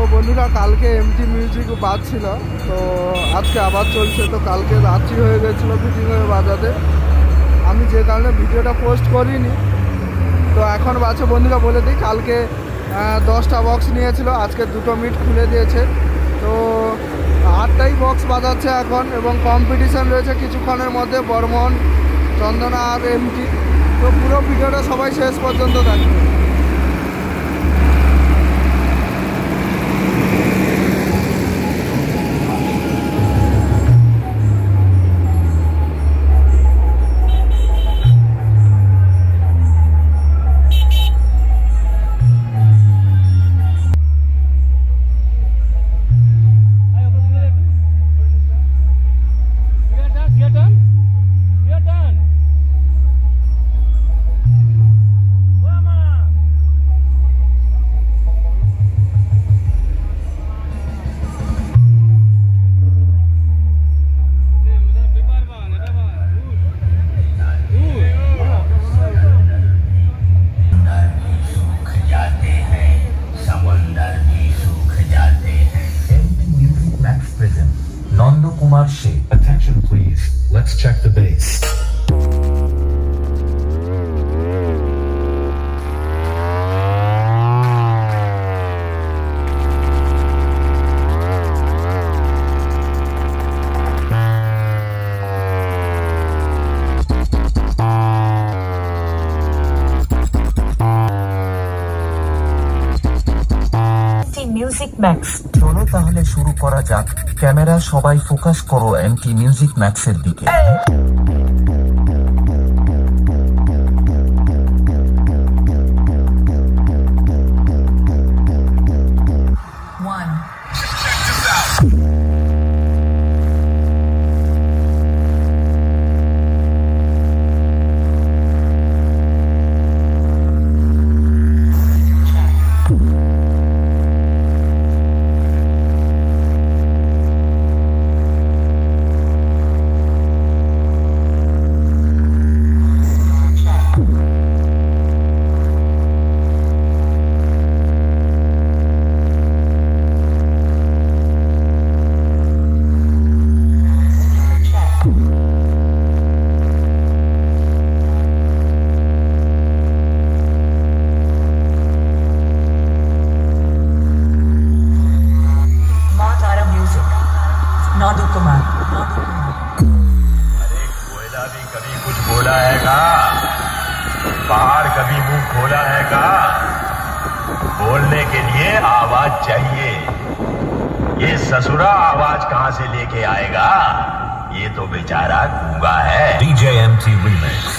বন্ধুরা কালকে MT music বাজছিল, তো আজকে আবার চলছে। তো কালকে রাত্রি হয়ে গেছিলো ফিটিং হয়ে বাজাতে, আমি যে কারণে ভিডিওটা পোস্ট করিনি। তো এখন বাজছে বন্ধুরা বলে দিই, কালকে 10টা বক্স নিয়েছিল, আজকে 2টো মিট খুলে দিয়েছে। তো 8টাই বক্স বাজাচ্ছে এখন, এবং কম্পিটিশান রয়েছে কিছুক্ষণের মধ্যে বর্মন, চন্দনা আর এমটি। তো পুরো ভিডিওটা সবাই শেষ পর্যন্ত দেখবে। Attention please, let's check the bass. Music max. চলো তাহলে শুরু করা যাক। ক্যামেরা সবাই ফোকাস করো এমটি মিউজিক ম্যাক্সের দিকে। अरे कोयला भी कभी कुछ बोला है का? पहाड़ कभी मुंह खोला है का? बोलने के लिए आवाज चाहिए। ये ससुरा आवाज कहां से लेके आएगा? ये तो बेचारा गूंगा है। DJ MT Remix।